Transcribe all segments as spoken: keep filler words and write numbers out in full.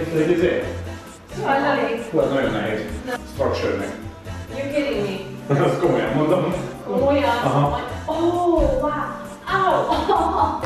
Hogy izé? Hajlalék. Hú, ez nagyon nehéz. Structure meg. You're kidding me. Azt komolyan mondom. Komolyan? Aha. Oh, wow. Ow.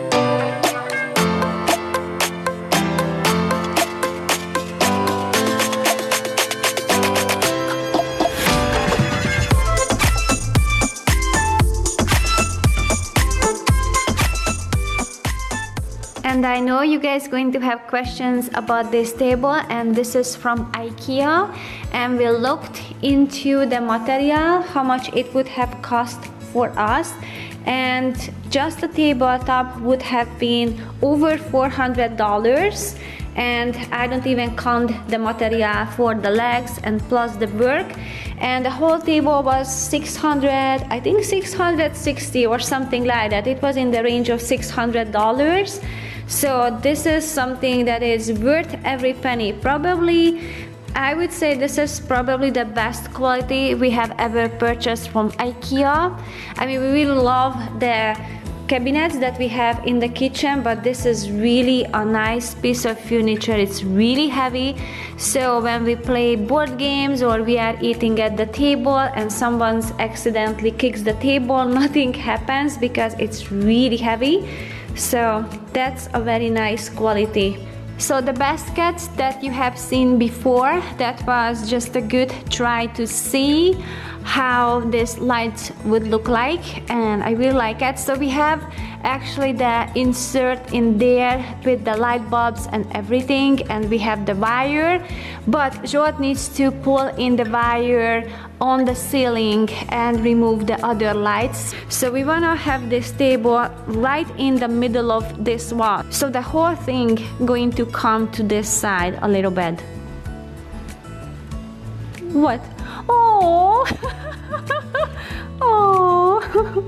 And I know you guys going to have questions about this table, and this is from IKEA, and we looked into the material, how much it would have cost for us, and just the tabletop would have been over four hundred dollars, and I don't even count the material for the legs and plus the work, and the whole table was six hundred, I think six hundred sixty or something like that. It was in the range of six hundred dollars. So this is something that is worth every penny. Probably, I would say this is probably the best quality we have ever purchased from IKEA. I mean, we really love the cabinets that we have in the kitchen, but this is really a nice piece of furniture. It's really heavy, so when we play board games or we are eating at the table and someone accidentally kicks the table, nothing happens because it's really heavy. So that's a very nice quality. So the baskets that you have seen before, that was just a good try to see how this light would look like, and I really like it. So we have actually the insert in there with the light bulbs and everything, and we have the wire, but Zsolt needs to pull in the wire on the ceiling and remove the other lights. So we wanna have this table right in the middle of this wall. So the whole thing going to come to this side a little bit. What? Oh! Oh!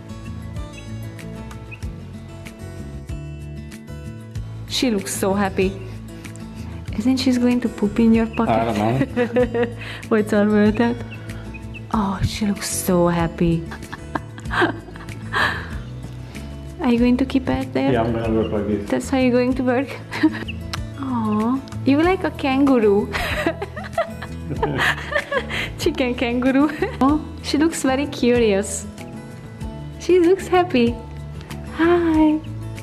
She looks so happy. Isn't she going to poop in your pocket? I don't know. What's all about that? Oh, she looks so happy. Are you going to keep it there? Yeah, I'm gonna work like this. That's how you're going to work? Oh, you like a kangaroo. Chicken kangaroo. Oh, she looks very curious. She looks happy. Hi.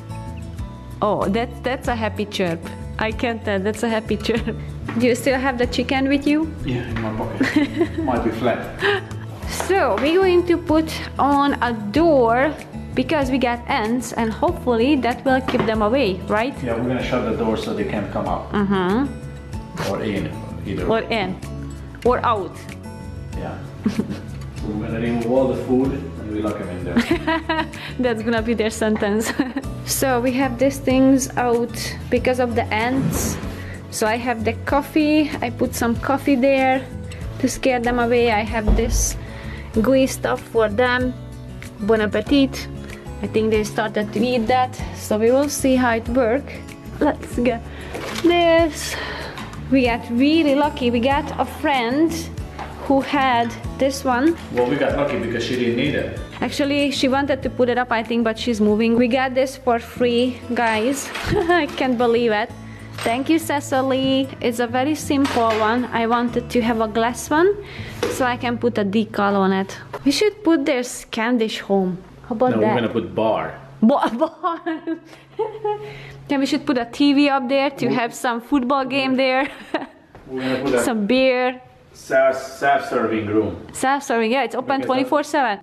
Oh, that's that's a happy chirp. I can't tell. That's a happy chirp. Do you still have the chicken with you? Yeah, in my pocket. Might be flat. So we're going to put on a door because we got ants, and hopefully that will keep them away, right? Yeah, we're gonna shut the door so they can't come out. Mm-hmm. Or in, either. Or in. Or out. Yeah. So we're gonna remove all the food and we lock them in there. That's gonna be their sentence. So we have these things out because of the ants. So I have the coffee. I put some coffee there to scare them away. I have this gooey stuff for them. Bon appetit. I think they started to eat that. So we will see how it works. Let's get this. We got really lucky. We got a friend who had this one. Well, we got lucky because she didn't need it. Actually, she wanted to put it up, I think, but she's moving. We got this for free, guys. I can't believe it. Thank you, Cecily. It's a very simple one. I wanted to have a glass one, so I can put a decal on it. We should put their Scandish home. How about No, that? we're gonna put bar. Bar. bar. Then we should put a T V up there to have some football game there. We're gonna put a Some beer. self, self-serving room. Self-serving, yeah, it's open twenty-four seven.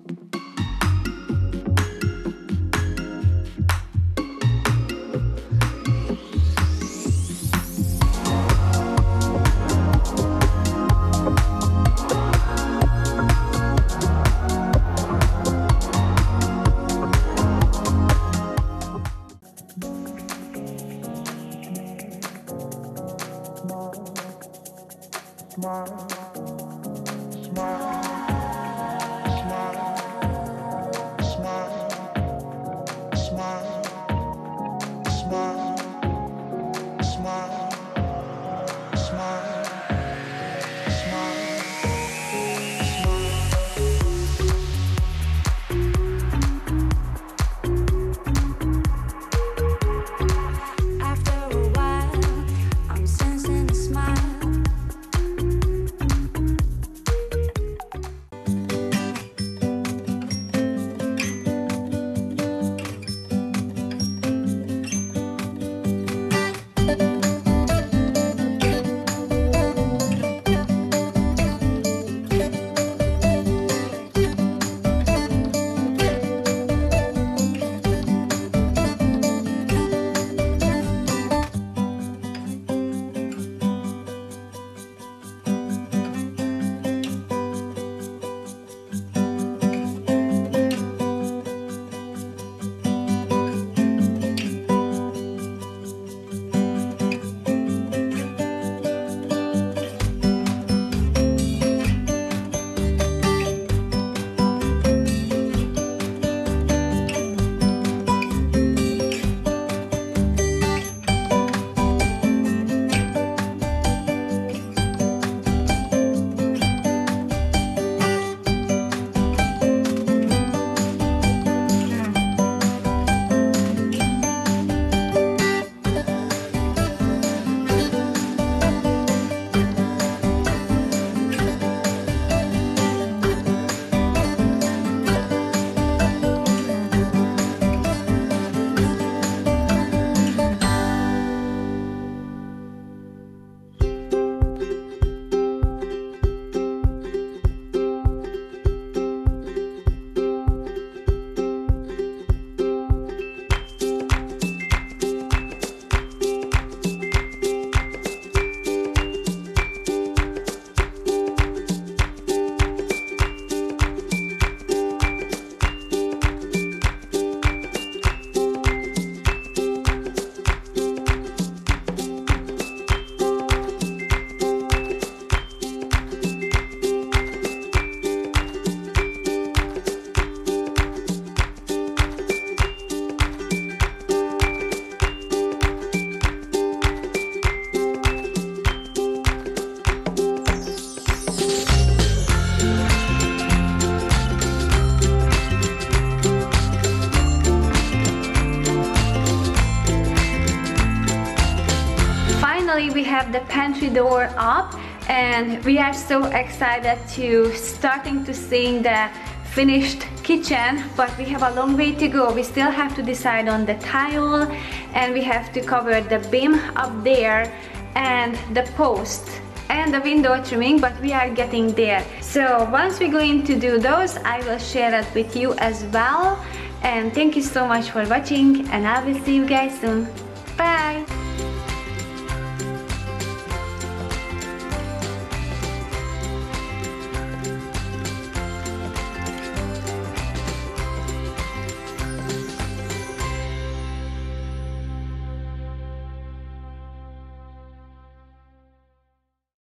Smile, smile, smile. have the pantry door up, and we are so excited to starting to seeing the finished kitchen, but we have a long way to go. We still have to decide on the tile, and we have to cover the beam up there and the post and the window trimming, but we are getting there. So once we're going to do those, I will share it with you as well. And thank you so much for watching, and I will see you guys soon. Bye!